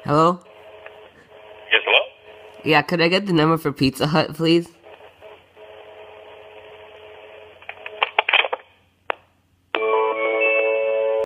Hello? Yes, hello? Yeah, could I get the number for Pizza Hut, please?